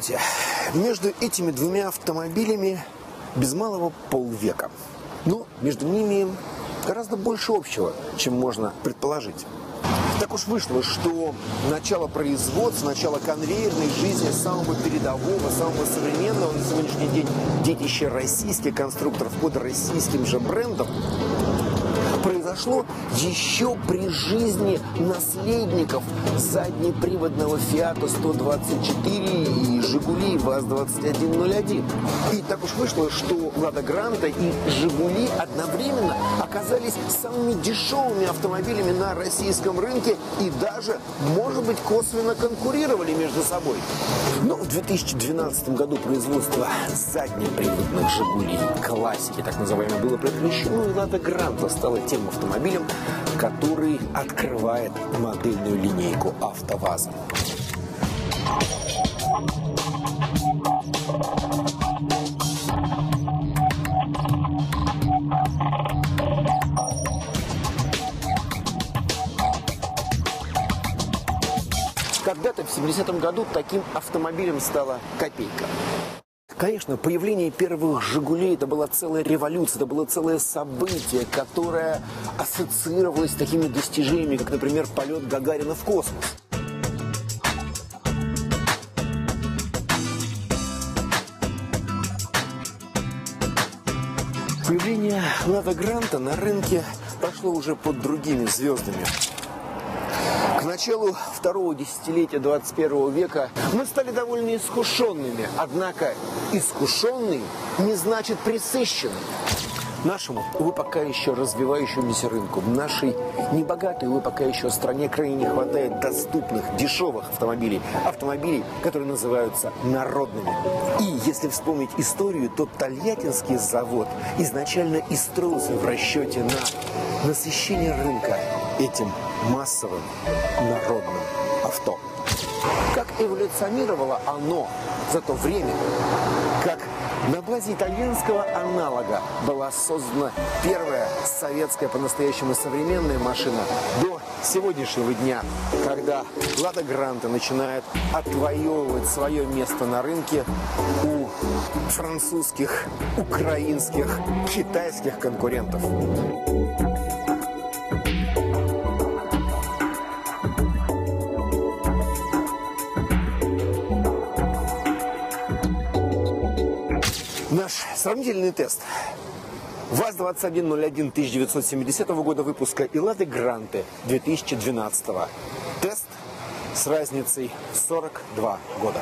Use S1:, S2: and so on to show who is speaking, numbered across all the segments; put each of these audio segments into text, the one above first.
S1: Знаете, между этими двумя автомобилями без малого полвека. Но между ними гораздо больше общего, чем можно предположить. Так уж вышло, что начало производства, начало конвейерной жизни самого передового, самого современного на сегодняшний день детища российских конструкторов под российским же брендом произошло еще при жизни наследников заднеприводного Фиата 124 и Жигули ВАЗ-2101. И так уж вышло, что Лада Гранта и Жигули одновременно оказались самыми дешевыми автомобилями на российском рынке и даже, может быть, косвенно конкурировали между собой. Но в 2012 году производство заднеприводных Жигулей классики, так называемое, было прекращено, и Лада Гранта стала тем автомобилем, который открывает модельную линейку АвтоВАЗа. Когда-то в 70-м году таким автомобилем стала Копейка. Конечно, появление первых «Жигулей» – это была целая революция, это было целое событие, которое ассоциировалось с такими достижениями, как, например, полет Гагарина в космос. Появление «Лада Гранта» на рынке прошло уже под другими звездами. К началу второго десятилетия 21 века мы стали довольно искушенными, однако искушенный не значит пресыщенный. Нашему, увы, пока еще развивающемуся рынку, нашей небогатой, увы, пока еще стране крайне не хватает доступных, дешевых автомобилей. Автомобилей, которые называются народными. И если вспомнить историю, то Тольяттинский завод изначально и строился в расчете на насыщение рынка этим массовым народным авто. Как эволюционировало оно за то время, как на базе итальянского аналога была создана первая советская по-настоящему современная машина до сегодняшнего дня, когда Лада Гранта начинает отвоевывать свое место на рынке у французских, украинских, китайских конкурентов. Наш сравнительный тест. ВАЗ-2101 1970 года выпуска и Лады Гранты 2012. Тест с разницей 42 года.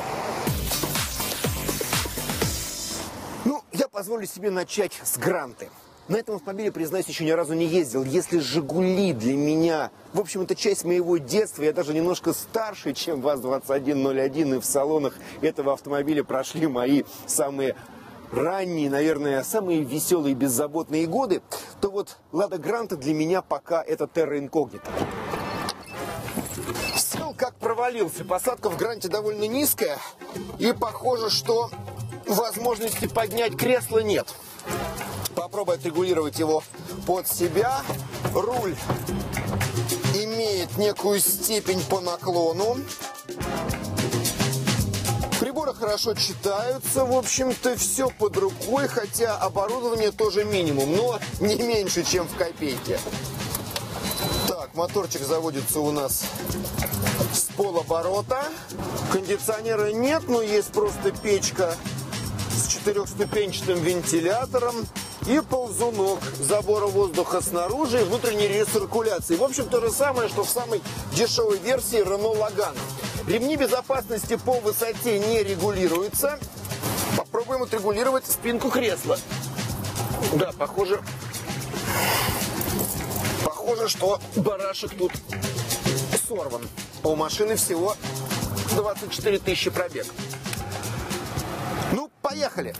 S1: Ну, я позволю себе начать с Гранты. На этом автомобиле, признаюсь, еще ни разу не ездил. Если Жигули для меня, в общем, это часть моего детства, я даже немножко старше, чем ВАЗ-2101, и в салонах этого автомобиля прошли мои самые ранние, наверное, самые веселые и беззаботные годы, то вот Лада Гранта для меня пока это терра инкогнита. Сел как провалился. Посадка в Гранте довольно низкая, и похоже, что возможности поднять кресло нет. Попробую отрегулировать его под себя. Руль имеет некую степень по наклону. Приборы хорошо читаются, в общем-то, все под рукой, хотя оборудование тоже минимум, но не меньше, чем в Копейке. Так, моторчик заводится у нас с полоборота. Кондиционера нет, но есть просто печка с четырехступенчатым вентилятором и ползунок забора воздуха снаружи и внутренней рециркуляции. В общем, то же самое, что в самой дешевой версии Renault Logan. Ремни безопасности по высоте не регулируются. Попробуем отрегулировать спинку кресла. Да, похоже, что барашек тут сорван. У машины всего 24 тысячи пробег. Ну, поехали!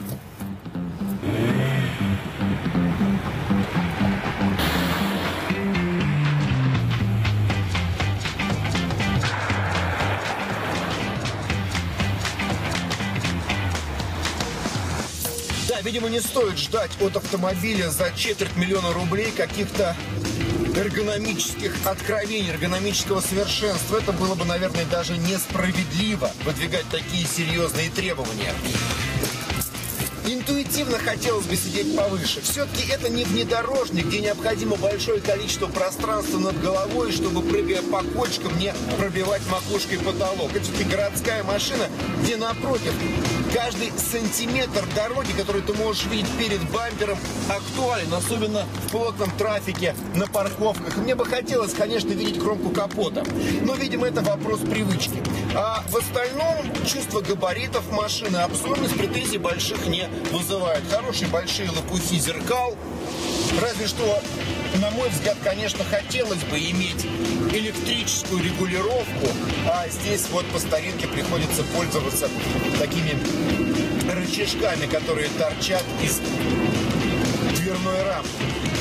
S1: Да, видимо, не стоит ждать от автомобиля за 250 000 рублей каких-то эргономических откровений, эргономического совершенства. Это было бы, наверное, даже несправедливо выдвигать такие серьезные требования. Интуитивно хотелось бы сидеть повыше. Все-таки это не внедорожник, где необходимо большое количество пространства над головой, чтобы, прыгая по кочкам, не пробивать макушкой потолок. Это все-таки городская машина, где, напротив, каждый сантиметр дороги, который ты можешь видеть перед бампером, актуален, особенно в плотном трафике, на парковках. Мне бы хотелось, конечно, видеть кромку капота, но, видимо, это вопрос привычки. А в остальном чувство габаритов машины, обзорность претензий больших не вызывает. Хорошие большие лопухи зеркал. Разве что, на мой взгляд, конечно, хотелось бы иметь электрическую регулировку, а здесь вот по старинке приходится пользоваться такими рычажками, которые торчат из дверной рамки.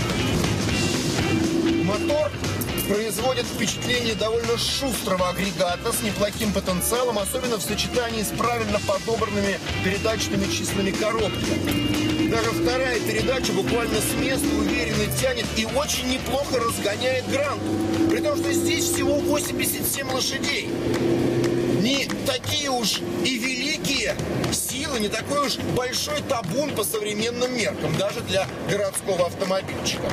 S1: Мотор производит впечатление довольно шустрого агрегата с неплохим потенциалом, особенно в сочетании с правильно подобранными передаточными числами коробки. Даже вторая передача буквально с места уверенно тянет и очень неплохо разгоняет Гранту. При том, что здесь всего 87 лошадей. Не такие уж и великие силы, не такой уж большой табун по современным меркам, даже для городского автомобильчика.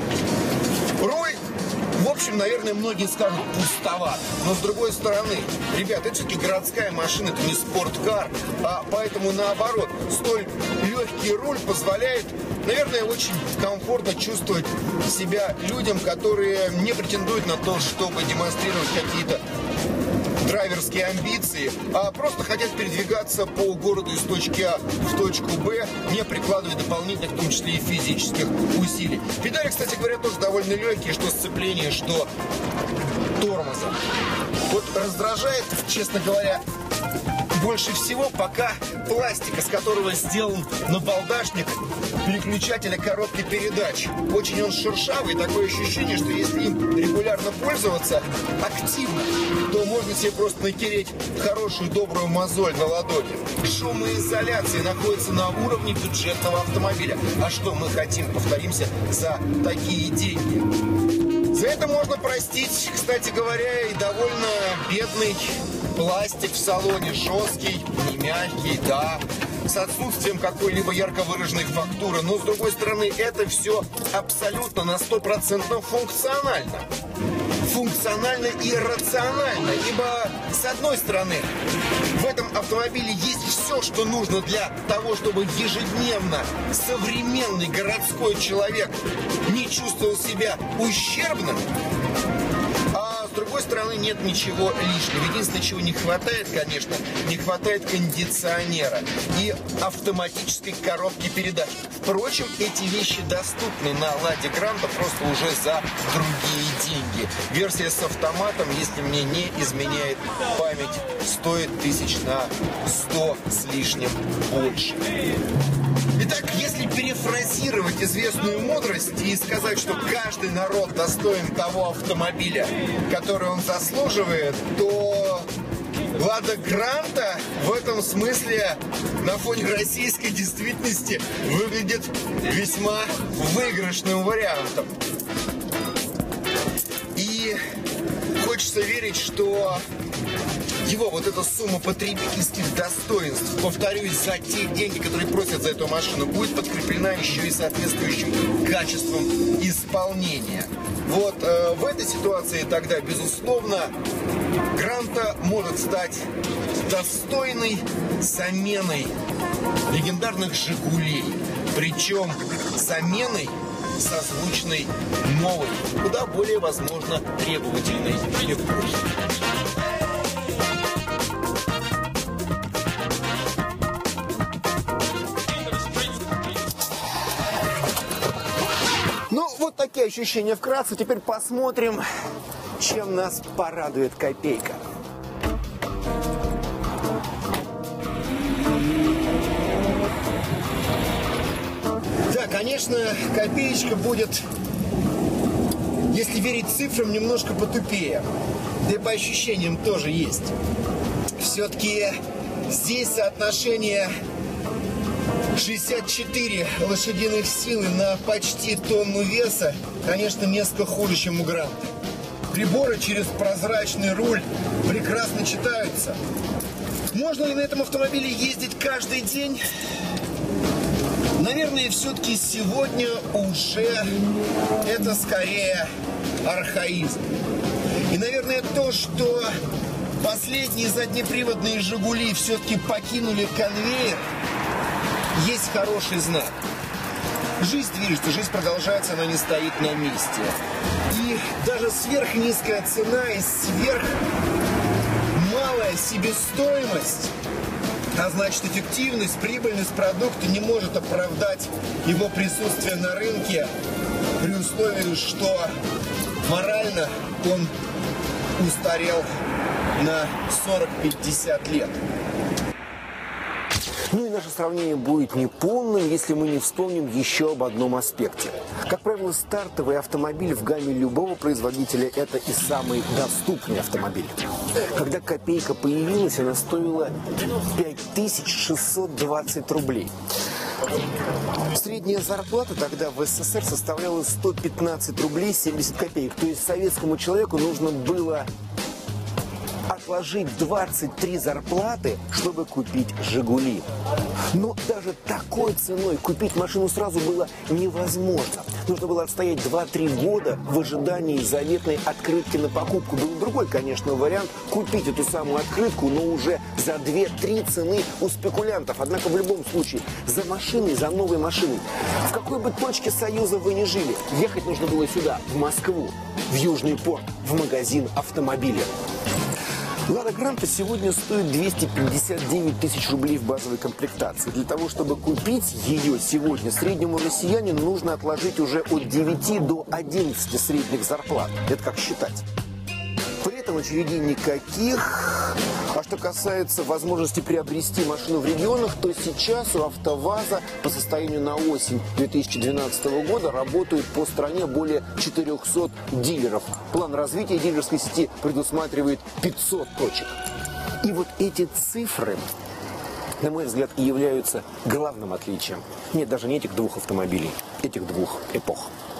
S1: Руль, в общем, наверное, многие скажут, пустоват. Но с другой стороны, ребят, это все-таки городская машина, это не спорткар. А поэтому, наоборот, столь легкий руль позволяет, наверное, очень комфортно чувствовать себя людям, которые не претендуют на то, чтобы демонстрировать какие-то драйверские амбиции, а просто хотят передвигаться по городу из точки А в точку Б, не прикладывая дополнительных, в том числе и физических усилий. Педали, кстати говоря, тоже довольно легкие, что сцепление, что тормоза. Вот раздражает, честно говоря, больше всего пока пластик, из которого сделан набалдашник переключателя коробки передач. Очень он шершавый, такое ощущение, что если им регулярно пользоваться активно, то можно себе просто натереть хорошую добрую мозоль на ладони. Шумоизоляция находится на уровне бюджетного автомобиля. А что мы хотим, повторимся, за такие деньги? За это можно простить, кстати говоря, и довольно бедный пластик в салоне, жесткий, не мягкий, да, с отсутствием какой-либо ярко выраженной фактуры. Но, с другой стороны, это все абсолютно на 100% функционально. Функционально и рационально. Ибо, с одной стороны, в этом автомобиле есть все, что нужно для того, чтобы ежедневно современный городской человек не чувствовал себя ущербным. С другой стороны, нет ничего лишнего. Единственное, чего не хватает, конечно, не хватает кондиционера и автоматической коробки передач. Впрочем, эти вещи доступны на Ладе Гранта просто уже за другие деньги. Версия с автоматом, если мне не изменяет память, стоит 100 с лишним больше. Итак, если перефразировать известную мудрость и сказать, что каждый народ достоин того автомобиля, который он заслуживает, то Лада Гранта в этом смысле на фоне российской действительности выглядит весьма выигрышным вариантом. И хочется верить, что его вот эта сумма потребительских достоинств, повторюсь, за те деньги, которые просят за эту машину, будет подкреплена еще и соответствующим качеством исполнения. Вот в этой ситуации тогда, безусловно, Гранта может стать достойной заменой легендарных «Жигулей». Причем заменой созвучной новой, куда более, возможно, требовательной эпохи. Вот такие ощущения вкратце. Теперь посмотрим, чем нас порадует копейка. Да, конечно, копеечка будет, если верить цифрам, немножко потупее. Да и по ощущениям тоже есть. Все-таки здесь соотношение 64 лошадиных силы на почти тонну веса, конечно, несколько хуже, чем у Гранта. Приборы через прозрачный руль прекрасно читаются. Можно ли на этом автомобиле ездить каждый день? Наверное, все-таки сегодня уже это скорее архаизм. И, наверное, то, что последние заднеприводные «Жигули» все-таки покинули конвейер, есть хороший знак. Жизнь движется, жизнь продолжается, она не стоит на месте. И даже сверхнизкая цена и сверхмалая себестоимость, а значит эффективность, прибыльность продукта не может оправдать его присутствие на рынке при условии, что морально он устарел на 40-50 лет. Ну и наше сравнение будет неполным, если мы не вспомним еще об одном аспекте. Как правило, стартовый автомобиль в гамме любого производителя – это и самый доступный автомобиль. Когда копейка появилась, она стоила 5620 рублей. Средняя зарплата тогда в СССР составляла 115 рублей 70 копеек. То есть советскому человеку нужно было отложить 23 зарплаты, чтобы купить «Жигули». Но даже такой ценой купить машину сразу было невозможно. Нужно было отстоять 2-3 года в ожидании заветной открытки на покупку. Был другой, конечно, вариант купить эту самую открытку, но уже за 2-3 цены у спекулянтов. Однако в любом случае за машиной, за новой машиной. В какой бы точке Союза вы ни жили, ехать нужно было сюда, в Москву, в Южный порт, в магазин автомобиля. Лада Гранта сегодня стоит 259 тысяч рублей в базовой комплектации. Для того, чтобы купить ее сегодня, среднему россиянину нужно отложить уже от 9 до 11 средних зарплат. Это как считать. При этом очередей никаких. А что касается возможности приобрести машину в регионах, то сейчас у АвтоВАЗа по состоянию на осень 2012 года работают по стране более 400 дилеров. План развития дилерской сети предусматривает 500 точек. И вот эти цифры, на мой взгляд, и являются главным отличием. Нет, даже не этих двух автомобилей, этих двух эпох.